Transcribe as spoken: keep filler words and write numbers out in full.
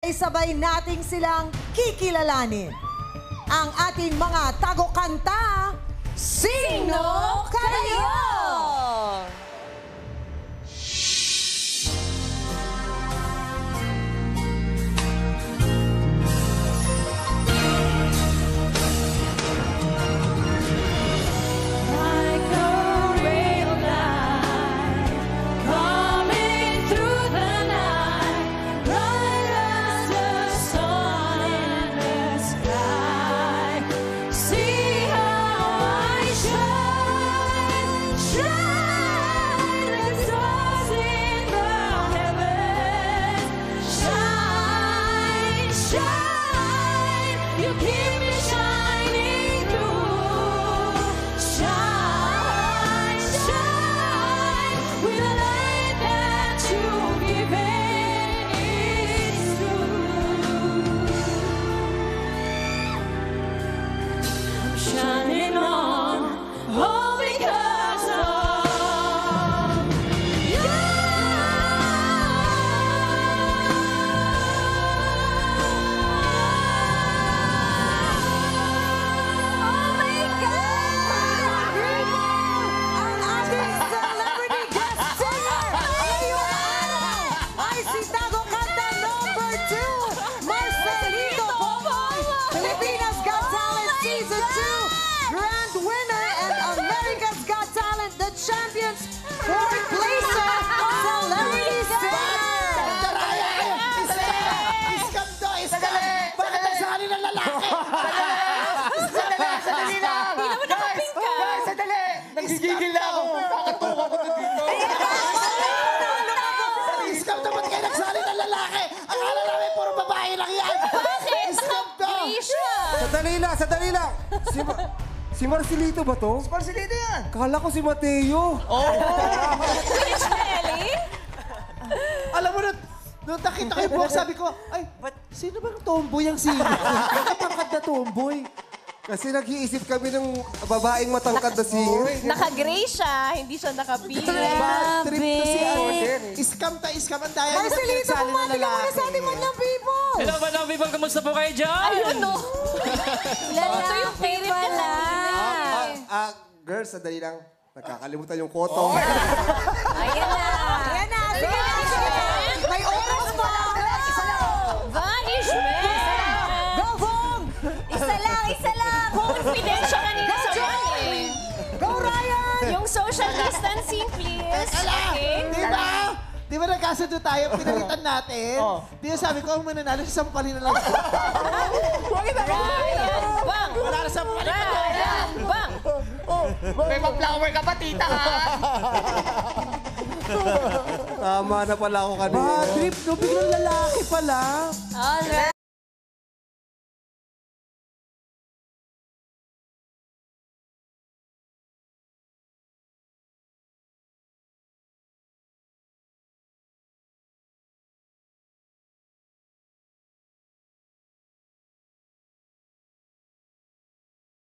ay sabay nating silang kikilalanin. Ang ating mga tago-kanta, Sino Kayo? Shining on, all because of you. Oh my God! Ang ating celebrity guest singer ngayong araw ay si tago-kanta number two, Marcelito Boboy, Pilipinas Got Talent Season two, Grand Winner and America's Got Talent, the champions, fourth placer, Celebrity Singer! Iskam to, iskam! Bakit nagsali ng lalaki? Sandali, sandali lang! Hindi naman nakapink ka. Guys, sandali! Nagigigil na ako! Nakatuwa ko na dito! Iskam to, ba't kayo nagsali ng lalaki? Akala namin puro babae lang yan! Bakit? Iskam to! Grisha! Sandali lang, sandali lang. Si, Ma si Marcelito ba to? Marcelito yan! Kala ko si Mateo. Shelly? Alam mo na, nung nakita ko yung box, sabi ko, ay, ba't sino bang tomboy ang sino? Nakapangkad na tomboy. Kasi nag-iisip kami ng babaeng matangkad na singer. Naka-gray siya, hindi siya naka-pink. Bad trip to si ano. Iskam ta, iskam. Ang daya nyo Marcelito, nagsali ng bumati ka muna lalaki. sa ating madlang people! Hello, madlang people. Kamusta po kayo dyan? Ayun, no. Ito yung favorite niya Ah, kanina. ah, girls, sandali lang. Nakakalimutan yung kotong. Ayan na. Ayan na, sige na, sige na. May oras pa! Vanishment! Go, Bong! Isa lang, isa lang. Confident siya kanina sa one eh. Go, Ryan! Yung social distancing, please. Ala! Okay? Di ba? Di ba nagkasundo tayo, pinalitan natin? Di ba sabi ko, ang mananalo, sampalin na lang. Ryan, bang! Wala na sampalin. Ryan, bang! May mag-flower ka pa, tita, ha? Tama na pala ako kanina. Bad trip, no? Biglang lalaki pala. Alright.